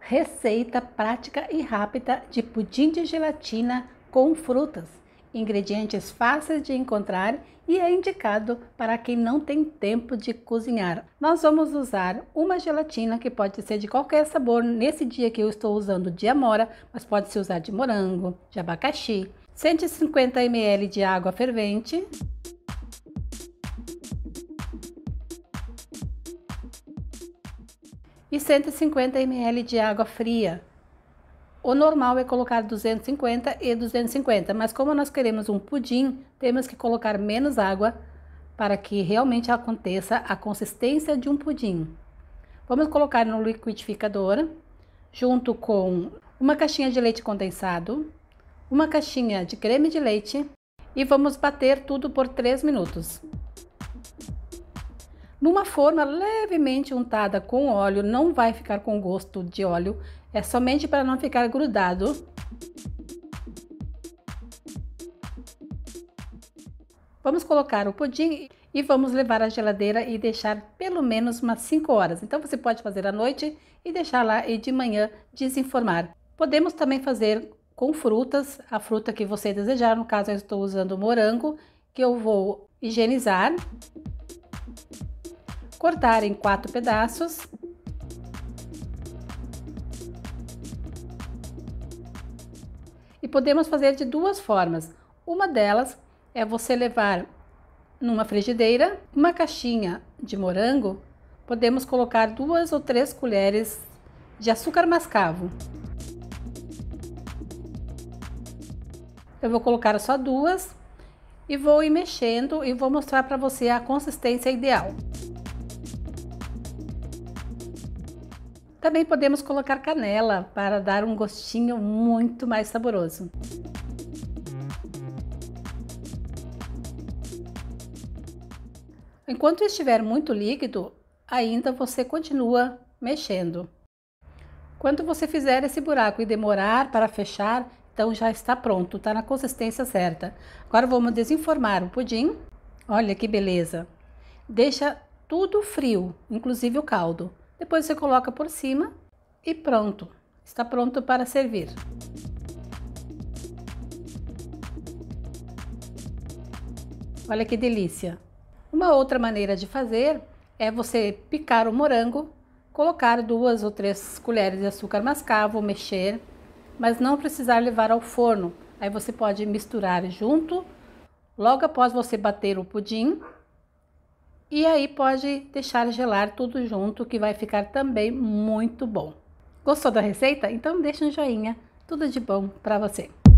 Receita prática e rápida de pudim de gelatina com frutas. Ingredientes fáceis de encontrar e é indicado para quem não tem tempo de cozinhar. Nós vamos usar uma gelatina que pode ser de qualquer sabor. Nesse dia que eu estou usando de amora, mas pode se usar de morango, de abacaxi. 150 ml de água fervente. E 150 ml de água fria. O normal é colocar 250 e 250, mas como nós queremos um pudim, temos que colocar menos água para que realmente aconteça a consistência de um pudim. Vamos colocar no liquidificador, junto com uma caixinha de leite condensado, uma caixinha de creme de leite e vamos bater tudo por 3 minutos. Numa forma levemente untada com óleo, não vai ficar com gosto de óleo, é somente para não ficar grudado. Vamos colocar o pudim e vamos levar à geladeira e deixar pelo menos umas 5 horas. Então você pode fazer à noite e deixar lá e de manhã desenformar. Podemos também fazer com frutas, a fruta que você desejar. No caso eu estou usando morango, que eu vou higienizar. Cortar em 4 pedaços. E podemos fazer de duas formas. Uma delas é você levar numa frigideira uma caixinha de morango. Podemos colocar 2 ou 3 colheres de açúcar mascavo. Eu vou colocar só 2 e vou ir mexendo e vou mostrar para você a consistência ideal. Também podemos colocar canela para dar um gostinho muito mais saboroso. Enquanto estiver muito líquido, ainda você continua mexendo. Quando você fizer esse buraco e demorar para fechar, então já está pronto, está na consistência certa. Agora vamos desenformar o pudim. Olha que beleza! Deixa tudo frio, inclusive o caldo. Depois você coloca por cima e pronto. Está pronto para servir. Olha que delícia! Uma outra maneira de fazer é você picar o morango, colocar 2 ou 3 colheres de açúcar mascavo, mexer, mas não precisar levar ao forno. Aí você pode misturar junto, logo após você bater o pudim. E aí pode deixar gelar tudo junto, que vai ficar também muito bom. Gostou da receita? Então deixa um joinha. Tudo de bom para você.